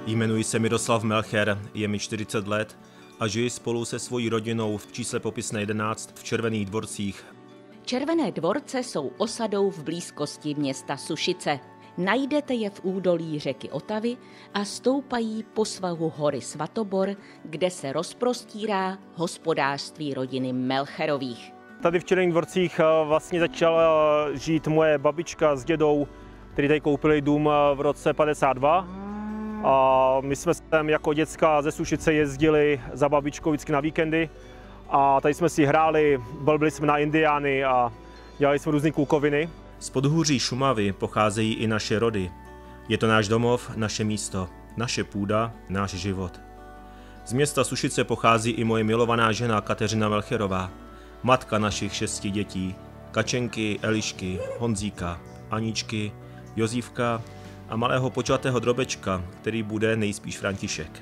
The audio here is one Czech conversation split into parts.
Jmenuji se Miroslav Melcher, je mi 40 let a žiji spolu se svojí rodinou v čísle popisné 11 v Červených Dvorcích. Červené Dvorce jsou osadou v blízkosti města Sušice. Najdete je v údolí řeky Otavy a stoupají po svahu hory Svatobor, kde se rozprostírá hospodářství rodiny Melcherových. Tady v Červených Dvorcích vlastně začala žít moje babička s dědou, kteří tady koupili dům v roce 52. A my jsme sem jako děcka ze Sušice jezdili za babičkou vždycky na víkendy a tady jsme si hráli, blbili jsme na indiány a dělali jsme různé klukoviny. Z podhůří Šumavy pocházejí i naše rody. Je to náš domov, naše místo, naše půda, náš život. Z města Sušice pochází i moje milovaná žena Kateřina Melcherová, matka našich 6 dětí, Kačenky, Elišky, Honzíka, Aničky, Jozívka a malého počatého drobečka, který bude nejspíš František.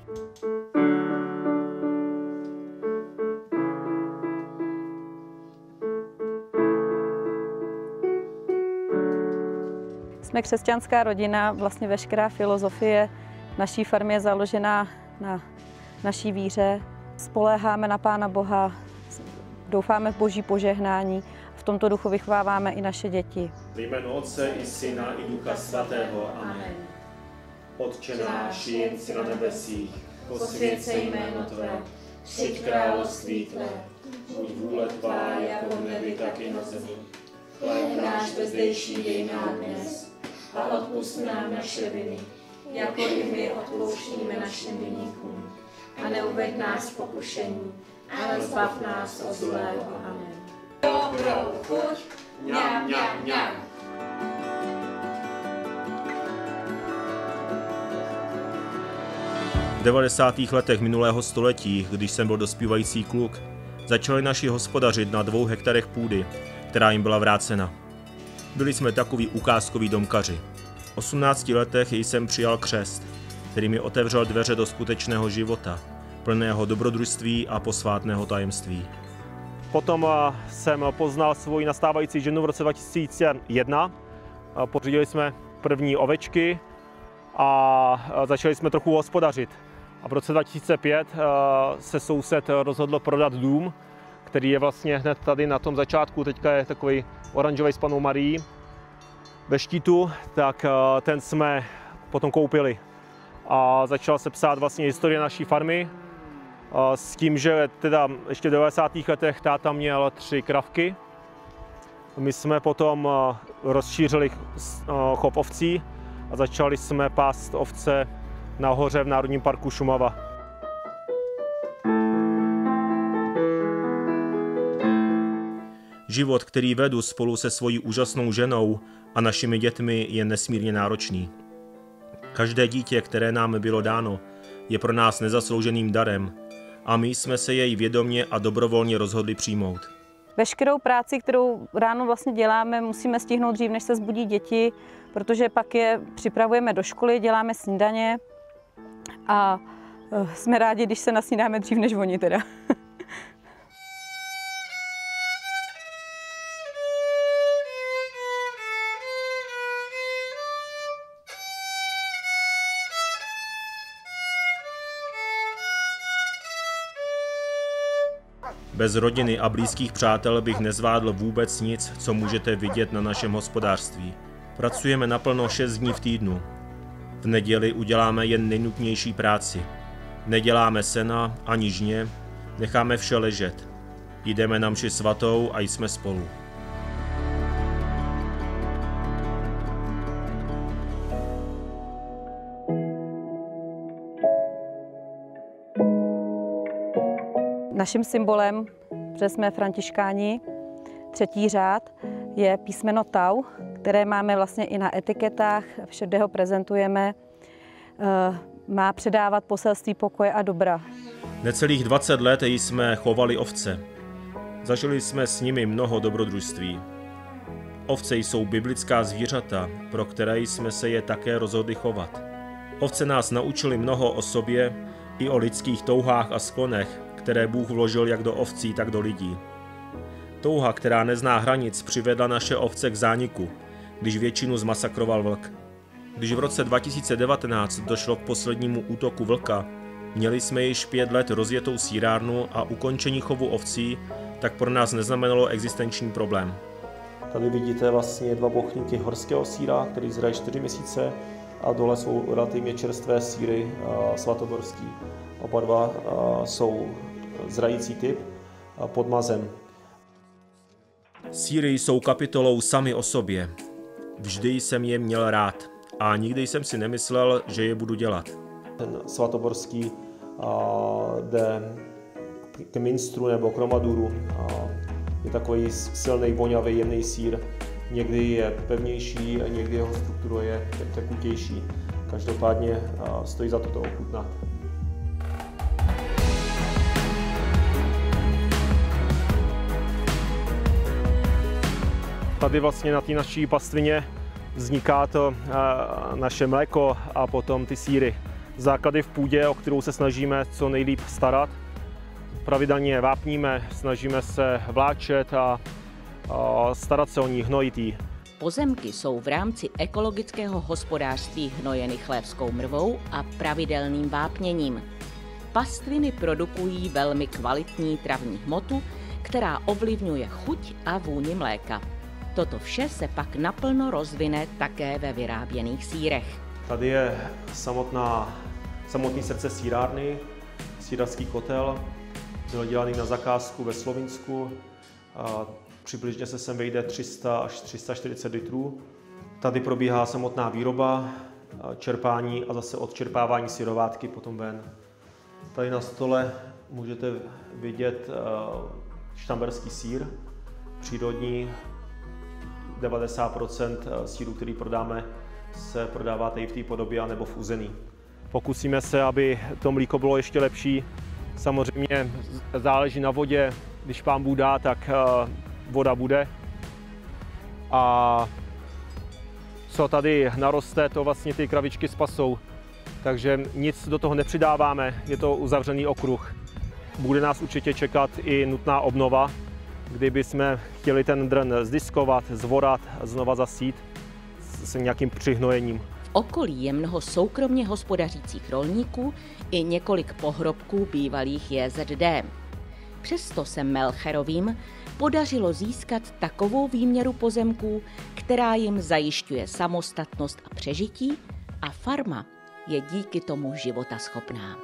Jsme křesťanská rodina, vlastně veškerá filozofie naší farmy je založená na naší víře. Spoléháme na Pána Boha, doufáme v Boží požehnání. V tomto duchu vychováváme i naše děti. Ve jménu Otce i Syna i Ducha Svatého. Amen. Otče náš, jen si na nebesích, posvěť se jméno Tvé, přijď království Tvé, buď vůle Tvá jako v nebi, tak i na zemi. Chléb náš bezdejší dej nám dnes a odpusť nám naše viny, jako i my odpouštíme našim viníkům. A neuveď nás v pokušení, ale zbav nás od zlého. Amen. Dobrou chuť, mňam, mňam, mňam. V 90. letech minulého století, když jsem byl dospívající kluk, začali naši hospodařit na 2 hektarech půdy, která jim byla vrácena. Byli jsme takoví ukázkoví domkaři. V 18 letech jsem přijal křest, který mi otevřel dveře do skutečného života, plného dobrodružství a posvátného tajemství. Potom jsem poznal svoji nastávající ženu v roce 2001. Pořídili jsme první ovečky a začali jsme trochu hospodařit. A v roce 2005 se soused rozhodl prodat dům, který je vlastně hned tady na tom začátku, teďka je takový oranžový s Pannou Marií ve štítu, tak ten jsme potom koupili. A začala se psát vlastně historie naší farmy, s tím, že teda ještě v 90. letech táta měl 3 kravky. My jsme potom rozšířili chov ovcí a začali jsme pást ovce nahoře v Národním parku Šumava. Život, který vedu spolu se svojí úžasnou ženou a našimi dětmi, je nesmírně náročný. Každé dítě, které nám bylo dáno, je pro nás nezaslouženým darem a my jsme se jej vědomě a dobrovolně rozhodli přijmout. Veškerou práci, kterou ráno vlastně děláme, musíme stihnout dřív, než se zbudí děti, protože pak je připravujeme do školy, děláme snídaně a jsme rádi, když se nasnídáme dřív než oni teda. Bez rodiny a blízkých přátel bych nezvládl vůbec nic, co můžete vidět na našem hospodářství. Pracujeme naplno 6 dní v týdnu. V neděli uděláme jen nejnutnější práci. Neděláme sena ani žně, necháme vše ležet. Jdeme na mši svatou a jsme spolu. Naším symbolem, protože jsme františkáni, 3. řád, je písmeno Tau, které máme vlastně i na etiketách, všude ho prezentujeme. Má předávat poselství pokoje a dobra. Necelých 20 let jsme chovali ovce. Zažili jsme s nimi mnoho dobrodružství. Ovce jsou biblická zvířata, pro které jsme se je také rozhodli chovat. Ovce nás naučily mnoho o sobě i o lidských touhách a sklonech, které Bůh vložil jak do ovcí, tak do lidí. Touha, která nezná hranic, přivedla naše ovce k zániku, když většinu zmasakroval vlk. Když v roce 2019 došlo k poslednímu útoku vlka, měli jsme již 5 let rozjetou sýrárnu a ukončení chovu ovcí tak pro nás neznamenalo existenční problém. Tady vidíte vlastně 2 bochníky horského sýra, který zrají 4 měsíce, a dole jsou relativně čerstvé sýry svatoborský. Oba dva jsou zrající typ pod mazem. Sýry jsou kapitolou sami o sobě. Vždy jsem je měl rád a nikdy jsem si nemyslel, že je budu dělat. Ten svatoborský jde k minstru nebo k romaduru. Je takový silný, vonavý, jemný sýr. Někdy je pevnější, někdy jeho struktura je tekutější. Každopádně stojí za to ochutnat. Tady vlastně na té naší pastvině vzniká to naše mléko a potom ty sýry. Základy v půdě, o kterou se snažíme co nejlíp starat. Pravidelně vápníme, snažíme se vláčet a starat se o ní, hnojit jí. Pozemky jsou v rámci ekologického hospodářství hnojeny chlévskou mrvou a pravidelným vápněním. Pastviny produkují velmi kvalitní travní hmotu, která ovlivňuje chuť a vůni mléka. Toto vše se pak naplno rozvine také ve vyráběných sýrech. Tady je samotný srdce sýrárny, sýrařský kotel. Byl dělaný na zakázku ve Slovinsku. Přibližně se sem vejde 300 až 340 litrů. Tady probíhá samotná výroba, čerpání a zase odčerpávání syrovátky potom ven. Tady na stole můžete vidět štamberský sýr, přírodní. 90% sýru, který prodáme, se prodává tady v té podobě nebo v uzený. Pokusíme se, aby to mlíko bylo ještě lepší. Samozřejmě záleží na vodě, když Pán Bůh dá, tak voda bude. A co tady naroste, to vlastně ty kravičky spasou. Takže nic do toho nepřidáváme, je to uzavřený okruh. Bude nás určitě čekat i nutná obnova, kdyby jsme chtěli ten drn zdiskovat, zvorat, znova zasít s nějakým přihnojením. V okolí je mnoho soukromně hospodařících rolníků i několik pohrobků bývalých JZD. Přesto se Melcherovým podařilo získat takovou výměru pozemků, která jim zajišťuje samostatnost a přežití, a farma je díky tomu životaschopná.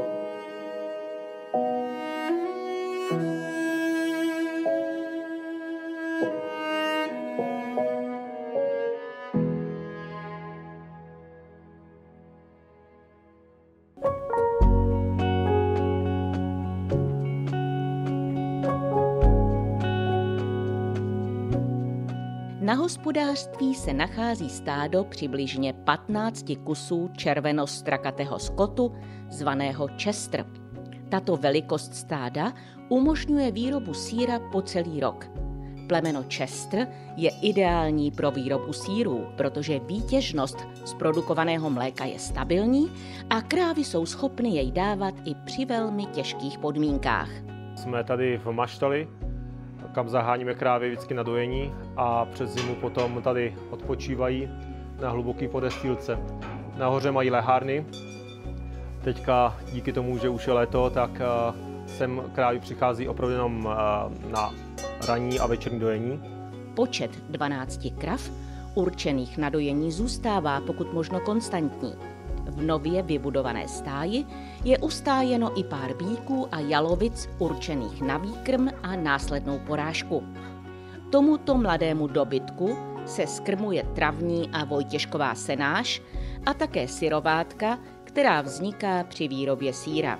Na hospodářství se nachází stádo přibližně 15 kusů červenostrakatého skotu, zvaného Chester. Tato velikost stáda umožňuje výrobu sýra po celý rok. Plemeno Chester je ideální pro výrobu sýrů, protože výtěžnost z produkovaného mléka je stabilní a krávy jsou schopny jej dávat i při velmi těžkých podmínkách. Jsme tady v maštali, kam zaháníme krávy vždycky na dojení, a přes zimu potom tady odpočívají na hluboký podestýlce. Nahoře mají lehárny. Teďka díky tomu, že už je léto, tak sem krávy přichází opravdu jenom na ranní a večerní dojení. Počet 12 krav určených na dojení zůstává pokud možno konstantní. V nově vybudované stáji je ustájeno i pár býků a jalovic určených na výkrm a následnou porážku. Tomuto mladému dobytku se skrmuje travní a vojtěžková senáž a také syrovátka, která vzniká při výrobě sýra.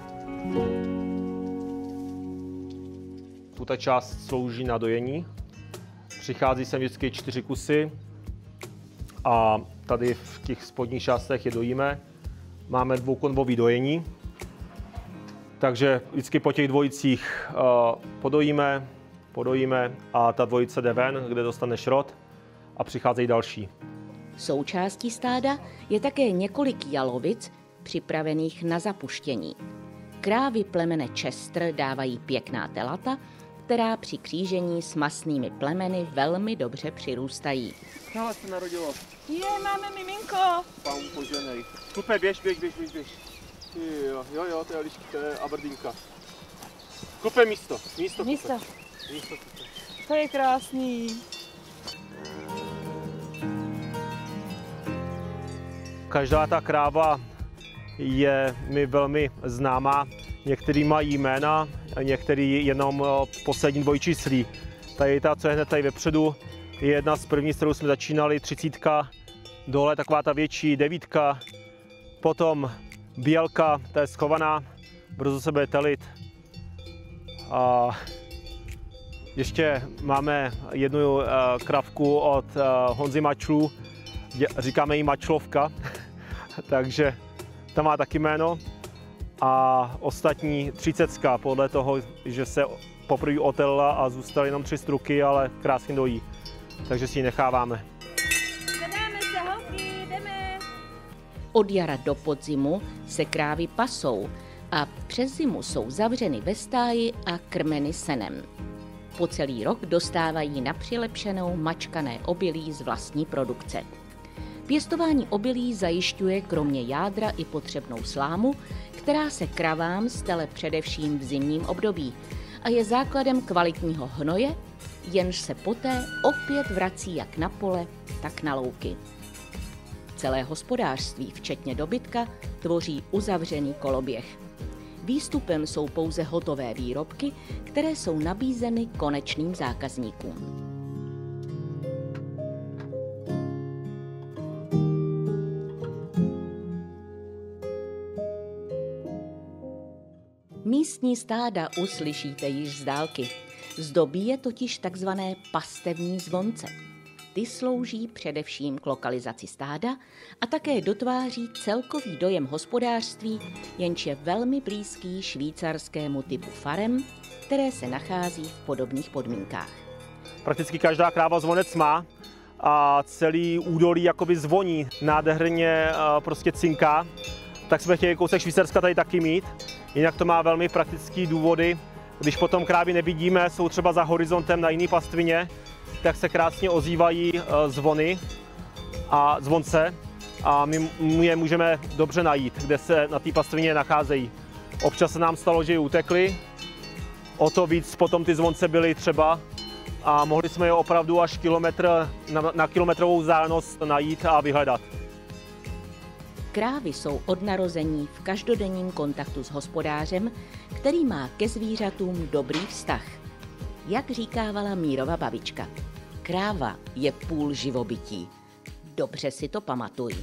Tuto část slouží na dojení. Přichází sem vždycky 4 kusy a tady v těch spodních částech je dojíme. Máme dvoukonvový dojení, takže vždycky po těch dvojicích podojíme a ta dvojice jde ven, kde dostane šrot, a přicházejí další. Součástí stáda je také několik jalovic připravených na zapuštění. Krávy plemene Chester dávají pěkná telata která při křížení s masnými plemeny velmi dobře přirůstají. Hele, se narodilo. Máme miminko. Pán poženej. Kupe, běž. Jo, to je Aberdeenka. Kupe místo. To je krásný. Každá ta kráva je mi velmi známá. Některý mají jména, některý jenom poslední dvojčíslí. Tady ta, co je hned tady vepředu, je jedna z prvních, s kterou jsme začínali, 30. Dole taková ta větší 9. Potom bělka, ta je schovaná, brzo se bude telit. A ještě máme jednu kravku od Honzy Mačlů, říkáme jí Mačlovka, takže ta má taky jméno. A ostatní 30, podle toho, že se poprvé otelila a zůstaly jenom 3 struky, ale krásně dojí. Takže si ji necháváme. Zadáme se, holky, jdeme. Od jara do podzimu se krávy pasou a přes zimu jsou zavřeny ve stáji a krmeny senem. Po celý rok dostávají na přilepšenou mačkané obilí z vlastní produkce. Pěstování obilí zajišťuje kromě jádra i potřebnou slámu, která se kravám stele především v zimním období a je základem kvalitního hnoje, jenž se poté opět vrací jak na pole, tak na louky. Celé hospodářství, včetně dobytka, tvoří uzavřený koloběh. Výstupem jsou pouze hotové výrobky, které jsou nabízeny konečným zákazníkům. Místní stáda uslyšíte již z dálky. Zdobí je totiž takzvané pastevní zvonce. Ty slouží především k lokalizaci stáda a také dotváří celkový dojem hospodářství, jenž je velmi blízký švýcarskému typu farem, které se nachází v podobných podmínkách. Prakticky každá kráva zvonec má a celý údolí jakoby zvoní, nádherně prostě cinká, tak jsme chtěli kousek Švýcarska tady taky mít. Jinak to má velmi praktické důvody. Když potom krávy nevidíme, jsou třeba za horizontem na jiné pastvině, tak se krásně ozývají zvony a zvonce a my je můžeme dobře najít, kde se na té pastvině nacházejí. Občas se nám stalo, že ji utekli, o to víc potom ty zvonce byly třeba a mohli jsme je opravdu až na kilometrovou vzdálenost najít a vyhledat. Krávy jsou od narození v každodenním kontaktu s hospodářem, který má ke zvířatům dobrý vztah. Jak říkávala Mírova babička, kráva je půl živobytí. Dobře si to pamatuj.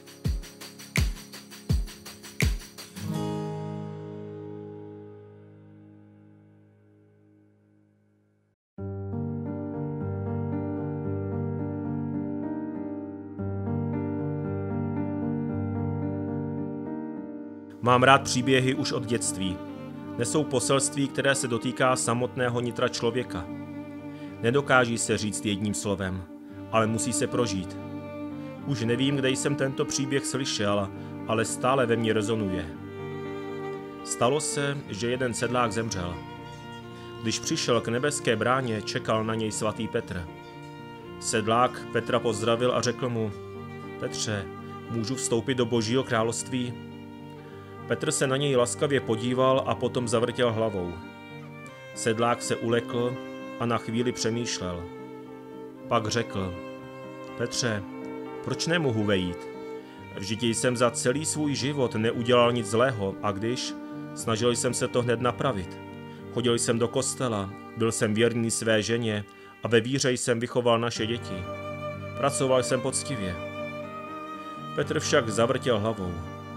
Mám rád příběhy už od dětství. Nesou poselství, které se dotýká samotného nitra člověka. Nedokáží se říct jedním slovem, ale musí se prožít. Už nevím, kde jsem tento příběh slyšel, ale stále ve mně rezonuje. Stalo se, že jeden sedlák zemřel. Když přišel k nebeské bráně, čekal na něj svatý Petr. Sedlák Petra pozdravil a řekl mu: Petře, můžu vstoupit do Božího království? Petr se na něj laskavě podíval a potom zavrtěl hlavou. Sedlák se ulekl a na chvíli přemýšlel. Pak řekl: Petře, proč nemohu vejít? Vždyť jsem za celý svůj život neudělal nic zlého a když, snažil jsem se to hned napravit. Chodil jsem do kostela, byl jsem věrný své ženě a ve víře jsem vychoval naše děti. Pracoval jsem poctivě. Petr však zavrtěl hlavou.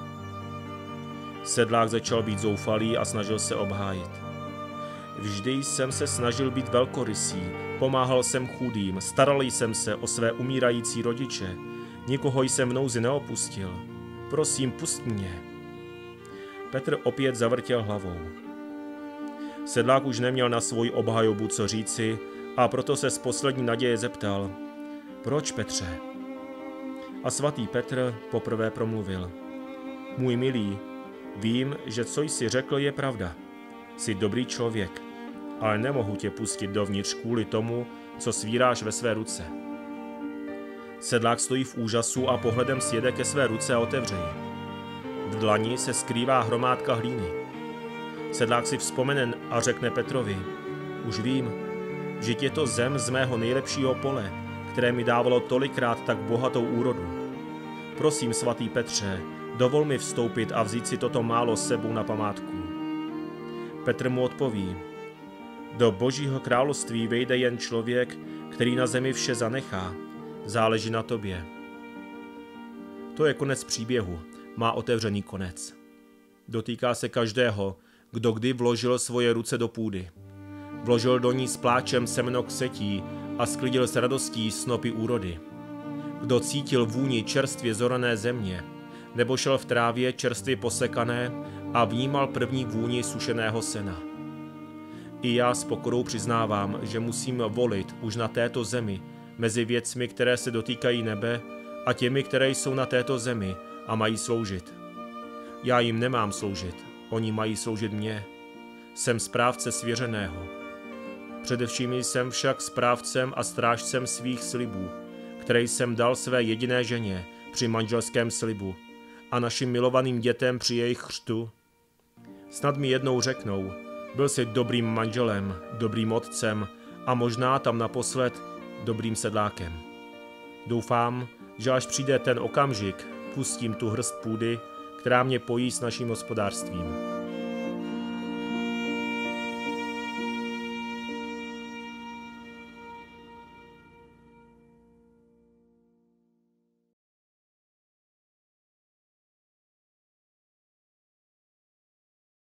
Sedlák začal být zoufalý a snažil se obhájit. Vždy jsem se snažil být velkorysý, pomáhal jsem chudým, staral jsem se o své umírající rodiče, nikoho jsem v nouzi neopustil. Prosím, pust mě. Petr opět zavrtěl hlavou. Sedlák už neměl na svoji obhajobu co říci a proto se z poslední naděje zeptal: Proč, Petře? A svatý Petr poprvé promluvil: Můj milý, vím, že co jsi řekl je pravda. Jsi dobrý člověk. ale nemohu tě pustit dovnitř kvůli tomu, co svíráš ve své ruce. Sedlák stojí v úžasu a pohledem sjede ke své ruce a otevře ji. V dlani se skrývá hromádka hlíny. Sedlák si vzpomene a řekne Petrovi: už vím, že je to zem z mého nejlepšího pole, které mi dávalo tolikrát tak bohatou úrodu. Prosím, svatý Petře, dovol mi vstoupit a vzít si toto málo s sebou na památku. Petr mu odpoví: do Božího království vejde jen člověk, který na zemi vše zanechá. Záleží na tobě. To je konec příběhu, má otevřený konec. Dotýká se každého, kdo kdy vložil svoje ruce do půdy. Vložil do ní s pláčem semeno ksetí a sklidil s radostí snopy úrody. Kdo cítil vůni čerstvě zorané země, nebo šel v trávě čerstvě posekané a vnímal první vůni sušeného sena. I já s pokorou přiznávám, že musím volit už na této zemi mezi věcmi, které se dotýkají nebe, a těmi, které jsou na této zemi a mají sloužit. Já jim nemám sloužit, oni mají sloužit mně. Jsem správce svěřeného. Především jsem však správcem a strážcem svých slibů, které jsem dal své jediné ženě při manželském slibu a našim milovaným dětem při jejich křtu. Snad mi jednou řeknou: byl jsi dobrým manželem, dobrým otcem a možná tam naposled dobrým sedlákem. Doufám, že až přijde ten okamžik, pustím tu hrst půdy, která mě pojí s naším hospodářstvím.